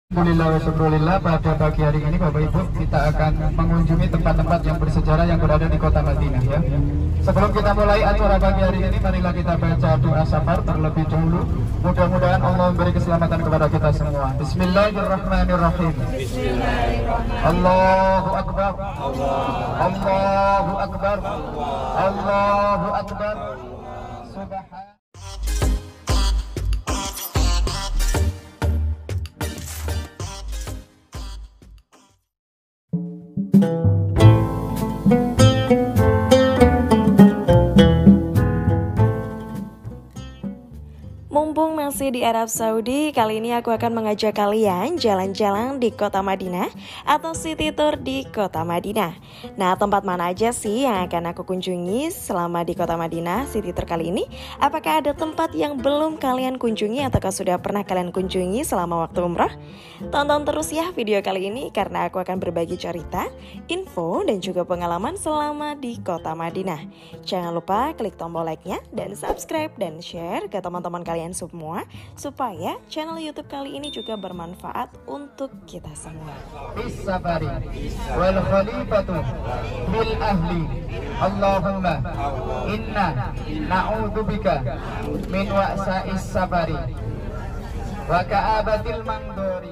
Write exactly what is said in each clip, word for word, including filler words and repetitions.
Alhamdulillah wa syukurillah, pada pagi hari ini Bapak Ibu kita akan mengunjungi tempat-tempat yang bersejarah yang berada di kota Madinah ya. Sebelum kita mulai acara pagi hari ini, marilah kita baca doa safar terlebih dahulu. Mudah-mudahan Allah memberi keselamatan kepada kita semua. Bismillahirrahmanirrahim. Bismillahirrahmanirrahim. Allahu Akbar. Allahu Akbar. Allahu Akbar. Subhan Mumpung masih di Arab Saudi, kali ini aku akan mengajak kalian jalan-jalan di kota Madinah atau city tour di kota Madinah. Nah, tempat mana aja sih yang akan aku kunjungi selama di kota Madinah city tour kali ini? Apakah ada tempat yang belum kalian kunjungi ataukah sudah pernah kalian kunjungi selama waktu umroh? Tonton terus ya video kali ini karena aku akan berbagi cerita, info, dan juga pengalaman selama di kota Madinah. Jangan lupa klik tombol like-nya dan subscribe dan share ke teman-teman kalian semua supaya channel YouTube kali ini juga bermanfaat untuk kita semua. Bisabari wal khalifatu bil ahli. Allahumma inna na'udzubika min wa'sa'is safari wa ka'abatil mandori.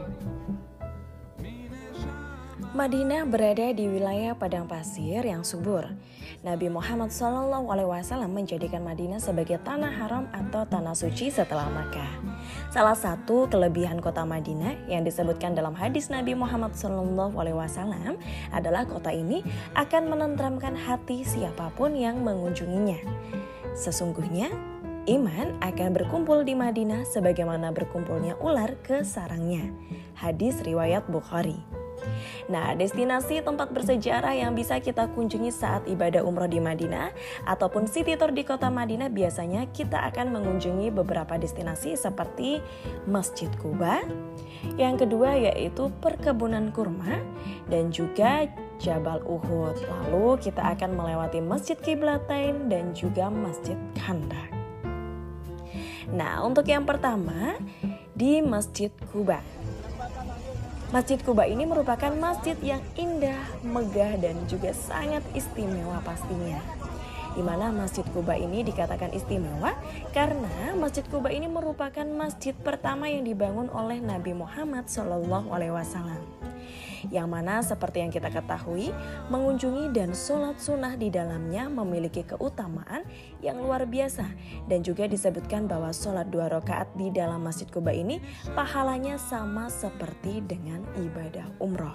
Madinah berada di wilayah padang pasir yang subur. Nabi Muhammad shallallahu alaihi wasallam menjadikan Madinah sebagai tanah haram atau tanah suci setelah Makkah. Salah satu kelebihan kota Madinah yang disebutkan dalam hadis Nabi Muhammad shallallahu alaihi wasallam adalah kota ini akan menenteramkan hati siapapun yang mengunjunginya. Sesungguhnya iman akan berkumpul di Madinah sebagaimana berkumpulnya ular ke sarangnya. Hadis riwayat Bukhari. Nah, destinasi tempat bersejarah yang bisa kita kunjungi saat ibadah umroh di Madinah ataupun city tour di kota Madinah, biasanya kita akan mengunjungi beberapa destinasi seperti Masjid Quba, yang kedua yaitu perkebunan kurma, dan juga Jabal Uhud. Lalu kita akan melewati Masjid Qiblatain dan juga Masjid Khandaq. Nah, untuk yang pertama di Masjid Quba. Masjid Quba ini merupakan masjid yang indah, megah, dan juga sangat istimewa pastinya. Di mana Masjid Quba ini dikatakan istimewa karena Masjid Quba ini merupakan masjid pertama yang dibangun oleh Nabi Muhammad shallallahu alaihi wasallam. Yang mana seperti yang kita ketahui, mengunjungi dan sholat sunnah di dalamnya memiliki keutamaan yang luar biasa. Dan juga disebutkan bahwa sholat dua rakaat di dalam Masjid Quba ini pahalanya sama seperti dengan ibadah umroh.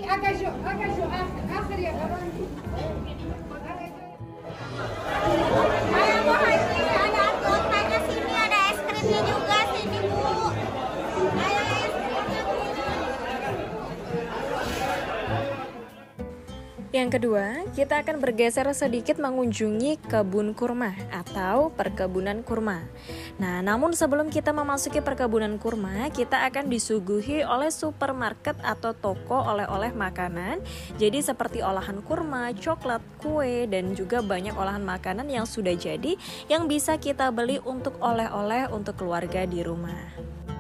Yang kedua, kita akan bergeser sedikit mengunjungi kebun kurma atau perkebunan kurma. Nah, namun sebelum kita memasuki perkebunan kurma, kita akan disuguhi oleh supermarket atau toko oleh-oleh makanan. Jadi seperti olahan kurma, coklat, kue, dan juga banyak olahan makanan yang sudah jadi yang bisa kita beli untuk oleh-oleh untuk keluarga di rumah.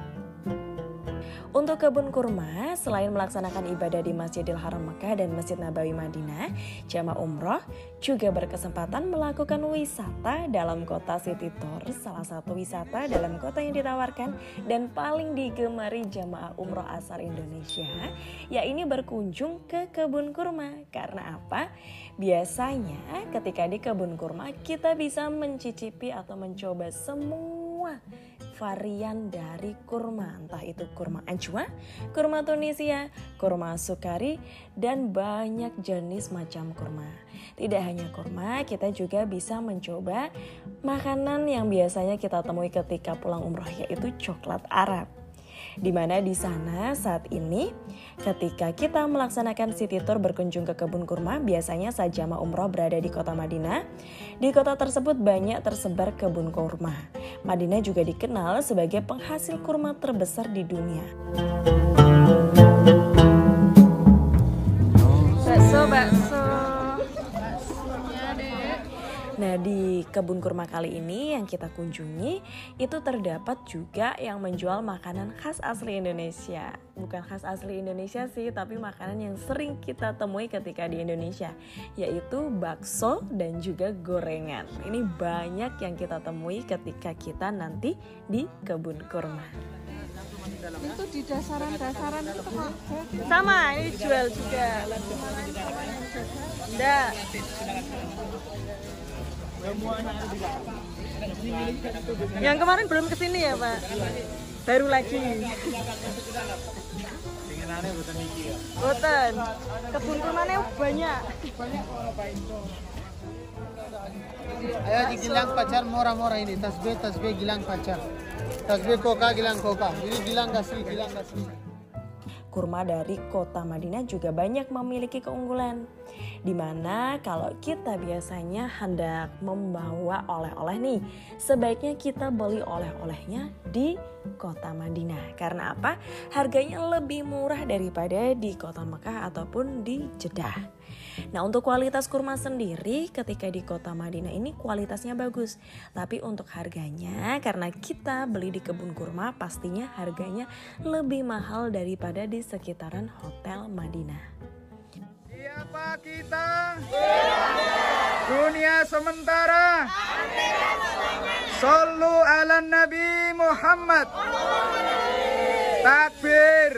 Untuk kebun kurma, selain melaksanakan ibadah di Masjidil Haram Mekah dan Masjid Nabawi Madinah, jamaah umroh juga berkesempatan melakukan wisata dalam kota city tour. Salah satu wisata dalam kota yang ditawarkan dan paling digemari jamaah umroh asal Indonesia, yaitu berkunjung ke kebun kurma. Karena apa? Biasanya ketika di kebun kurma kita bisa mencicipi atau mencoba semua varian dari kurma, entah itu kurma ajwa, kurma Tunisia, kurma sukari, dan banyak jenis macam kurma. Tidak hanya kurma, kita juga bisa mencoba makanan yang biasanya kita temui ketika pulang umroh, yaitu coklat Arab. Di mana di sana saat ini ketika kita melaksanakan city tour berkunjung ke kebun kurma, biasanya saat jamaah umroh berada di kota Madinah. Di kota tersebut banyak tersebar kebun kurma. Madinah juga dikenal sebagai penghasil kurma terbesar di dunia. Bakso, bakso. Nah, di kebun kebun kurma kali ini yang kita kunjungi itu terdapat juga yang menjual makanan khas asli Indonesia. Bukan khas asli Indonesia sih, tapi makanan yang sering kita temui ketika di Indonesia, yaitu bakso dan juga gorengan. Ini banyak yang kita temui ketika kita nanti di kebun kurma. Itu di dasaran-dasaran itu kok Sama, ini jual juga. Enggak. Yang kemarin belum kesini ya Pak? Baru lagi. Boten. Kebun kurmanya banyak. ayo di Gilang pacar murah-murah ini, tasbih tasbih Gilang pacar, tasbih koka Gilang koka, ini Gilang asli, Gilang asli. Kurma dari kota Madinah juga banyak memiliki keunggulan. Dimana kalau kita biasanya hendak membawa oleh-oleh nih, sebaiknya kita beli oleh-olehnya di kota Madinah. Karena apa? Harganya lebih murah daripada di kota Mekah ataupun di Jeddah. Nah, untuk kualitas kurma sendiri ketika di kota Madinah ini kualitasnya bagus. Tapi untuk harganya, karena kita beli di kebun kurma, pastinya harganya lebih mahal daripada di sekitaran hotel Madinah. Siapa kita? Dunia sementara. Sallu ala Nabi Muhammad. Takbir.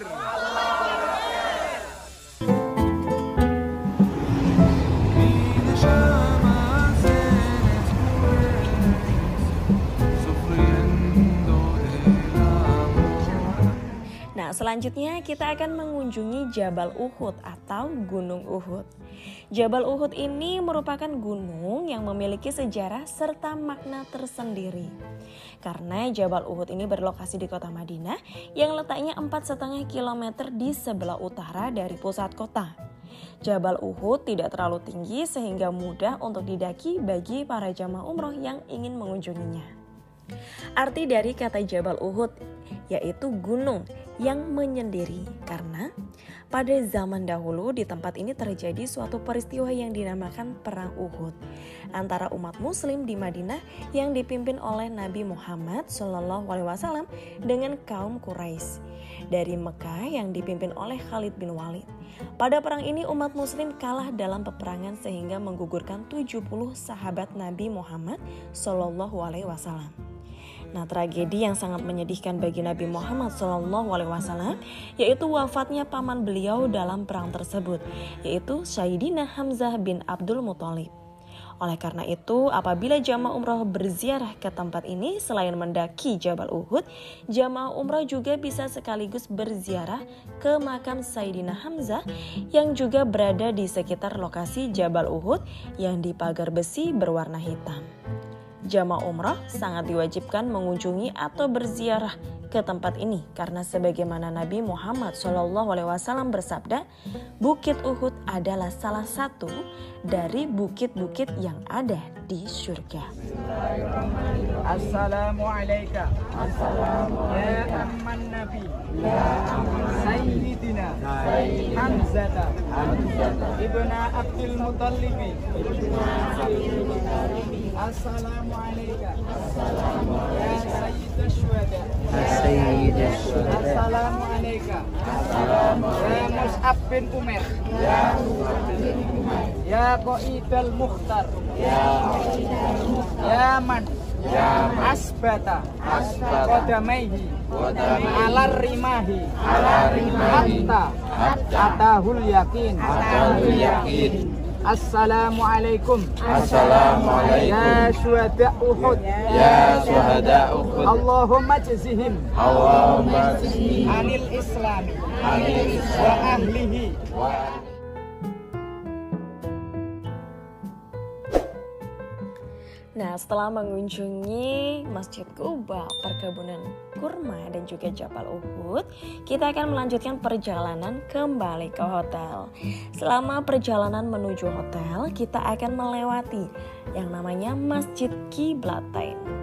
Nah, selanjutnya kita akan mengunjungi Jabal Uhud atau Gunung Uhud. Jabal Uhud ini merupakan gunung yang memiliki sejarah serta makna tersendiri. Karena Jabal Uhud ini berlokasi di kota Madinah yang letaknya empat koma lima kilometer di sebelah utara dari pusat kota. Jabal Uhud tidak terlalu tinggi sehingga mudah untuk didaki bagi para jamaah umroh yang ingin mengunjunginya. Arti dari kata Jabal Uhud yaitu gunung yang menyendiri, karena pada zaman dahulu di tempat ini terjadi suatu peristiwa yang dinamakan Perang Uhud antara umat muslim di Madinah yang dipimpin oleh Nabi Muhammad shallallahu alaihi wasallam dengan kaum Quraisy dari Mekah yang dipimpin oleh Khalid bin Walid. Pada perang ini umat muslim kalah dalam peperangan sehingga menggugurkan tujuh puluh sahabat Nabi Muhammad shallallahu alaihi wasallam. Nah, tragedi yang sangat menyedihkan bagi Nabi Muhammad shallallahu alaihi wasallam yaitu wafatnya paman beliau dalam perang tersebut, yaitu Sayyidina Hamzah bin Abdul Muthalib. Oleh karena itu, apabila jamaah umrah berziarah ke tempat ini, selain mendaki Jabal Uhud, jamaah umrah juga bisa sekaligus berziarah ke makam Sayyidina Hamzah yang juga berada di sekitar lokasi Jabal Uhud yang dipagar besi berwarna hitam. Jamaah umrah sangat diwajibkan mengunjungi atau berziarah ke tempat ini karena sebagaimana Nabi Muhammad shallallahu alaihi wasallam bersabda, Bukit Uhud adalah salah satu dari bukit-bukit yang ada di surga. Assalamualaikum. Ya amman Nabi. Sayyidina Hamzah ibn Abdul Muthalib. Assalamualaikum. Ya Sayyidah Syuhada. Sayyidah Syuhada. Assalamualaikum. Ya Mus'ab bin Umair. Ya Qaidal Mukhtar. Ya man asbata qadamaihi alar rimahi hatta atahul yakin. Assalamualaikum. Assalamualaikum. Ya syuhada Uhud. Ya syuhada Uhud. Allahumma jazihim. Allahumma jazihim. Anil islami. Anil Wa ahlihi. Nah, setelah mengunjungi Masjid Quba, perkebunan kurma dan juga Jabal Uhud, kita akan melanjutkan perjalanan kembali ke hotel. Selama perjalanan menuju hotel, kita akan melewati yang namanya Masjid Qiblatain.